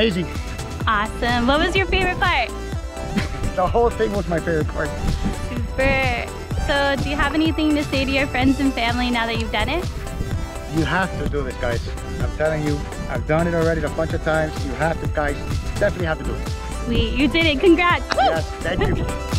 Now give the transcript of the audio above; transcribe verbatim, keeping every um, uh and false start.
amazing. Awesome. What was your favorite part? The whole thing was my favorite part. Super. So do you have anything to say to your friends and family now that you've done it? You have to do this, guys. I'm telling you, I've done it already a bunch of times. You have to, guys. Definitely have to do it. Sweet. You did it. Congrats. Yes, thank you.